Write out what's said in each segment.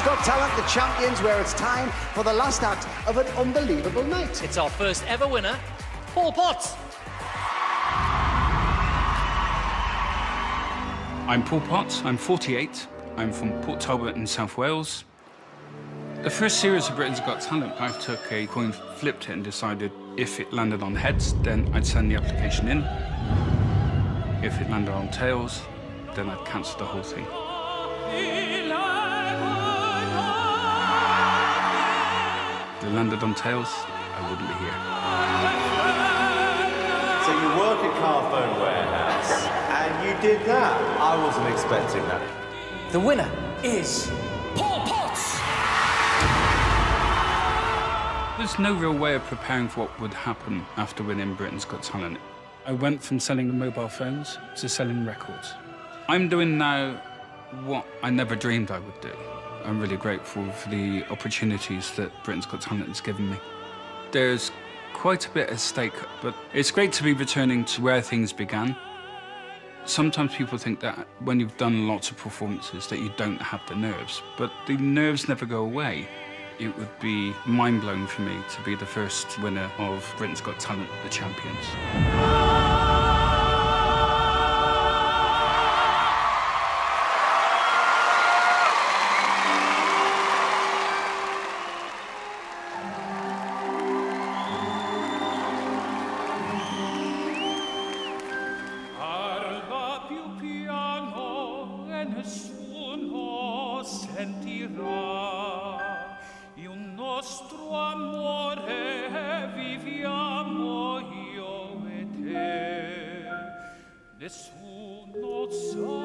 Got Talent, the champions, where it's time for the last act of an unbelievable night. It's our first ever winner, Paul Potts. I'm Paul Potts, I'm 48, I'm from Port Talbot in South Wales. The first series of Britain's Got Talent, I took a coin, flipped it and decided if it landed on heads, then I'd send the application in. If it landed on tails, then I'd cancel the whole thing. If it landed on tails, I wouldn't be here. So you work at Carphone Warehouse, and you did that? I wasn't expecting that. The winner is Paul Potts. There's no real way of preparing for what would happen after winning Britain's Got Talent. I went from selling mobile phones to selling records. I'm doing now what I never dreamed I would do. I'm really grateful for the opportunities that Britain's Got Talent has given me. There's quite a bit at stake, but it's great to be returning to where things began. Sometimes people think that when you've done lots of performances that you don't have the nerves, but the nerves never go away. It would be mind-blowing for me to be the first winner of Britain's Got Talent, the champions. Nostro amore viviamo io e te, nessuno sa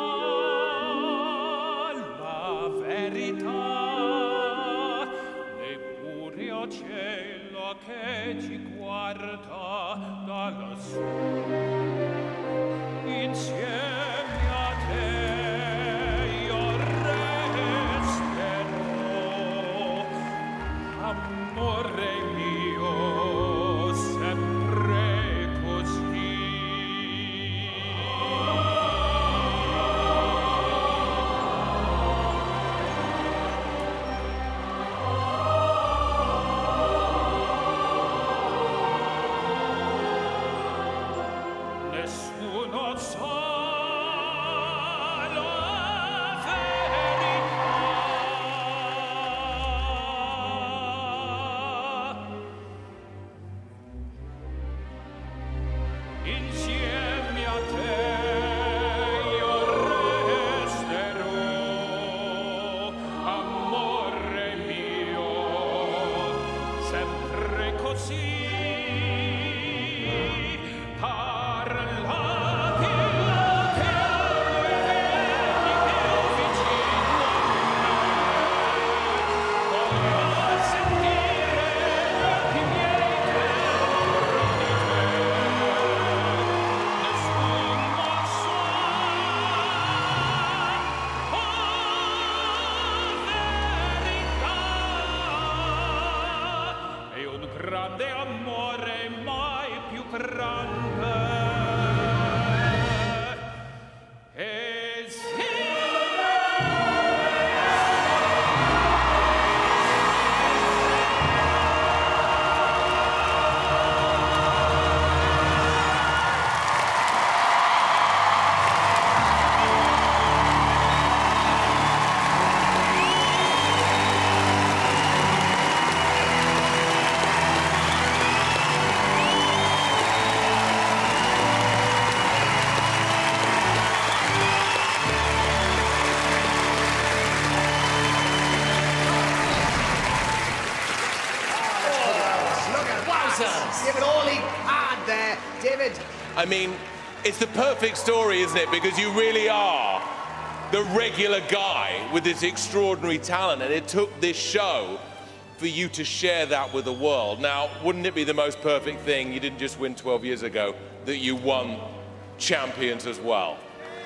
la verità, neppure a cielo che ci guarda da lassù, insieme a te. Amore mio, sempre così. Nessuno sa la verità. Insieme a te io resterò, amore mio, sempre così. Parlati voglio sentire i miei grande amore, mai più grande. E sì. David, all he had there. David. I mean, it's the perfect story, isn't it? Because you really are the regular guy with this extraordinary talent, and it took this show for you to share that with the world. Now, wouldn't it be the most perfect thing, you didn't just win 12 years ago, that you won Champions as well?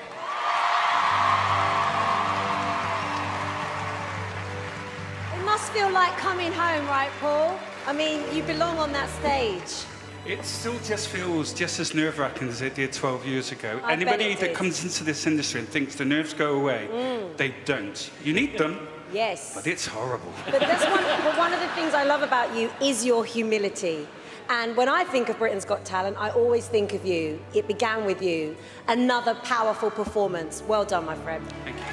It must feel like coming home, right, Paul? I mean, you belong on that stage. It still just feels just as nerve-wracking as it did 12 years ago. I bet Anybody it that did. comes into this industry and thinks the nerves go away, they don't. You need them, Yes. But it's horrible. But one of the things I love about you is your humility. And when I think of Britain's Got Talent, I always think of you. It began with you. Another powerful performance. Well done, my friend. Thank you.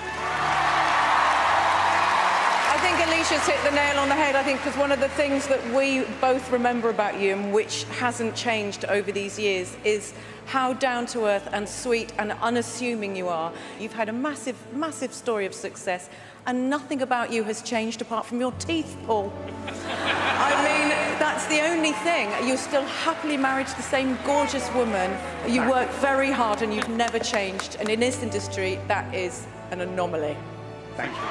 I think Alicia's hit the nail on the head, I think, because one of the things that we both remember about you, and which hasn't changed over these years, is how down-to-earth and sweet and unassuming you are. You've had a massive, massive story of success, and nothing about you has changed apart from your teeth, Paul. I mean, that's the only thing. You're still happily married to the same gorgeous woman. You work very hard and you've never changed. And in this industry, that is an anomaly. Thank you.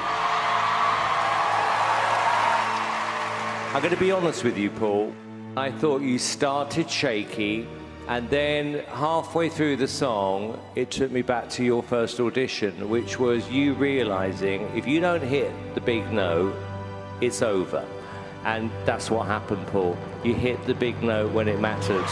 I'm going to be honest with you, Paul. I thought you started shaky, and then halfway through the song, it took me back to your first audition, which was you realising if you don't hit the big note, it's over. And that's what happened, Paul. You hit the big note when it mattered.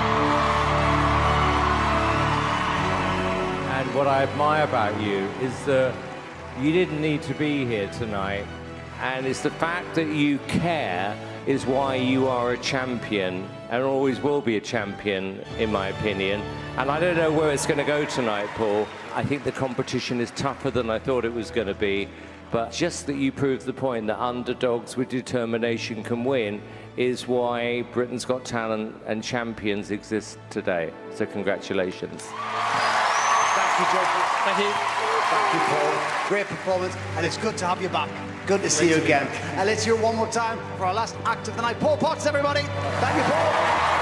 And what I admire about you is that you didn't need to be here tonight. And it's the fact that you care is why you are a champion and always will be a champion, in my opinion. And I don't know where it's going to go tonight, Paul. I think the competition is tougher than I thought it was going to be. But just that you proved the point that underdogs with determination can win is why Britain's Got Talent and champions exist today. So congratulations. Thank you, judges. Thank you. Thank you, Paul. Great performance, and it's good to have you back. Good to see you again. And let's hear one more time for our last act of the night. Paul Potts, everybody. Thank you, Paul.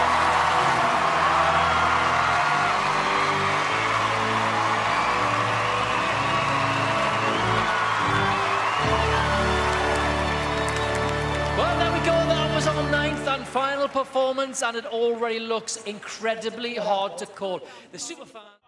Well, there we go. That was our 9th and final performance, and it already looks incredibly hard to call. The superfans...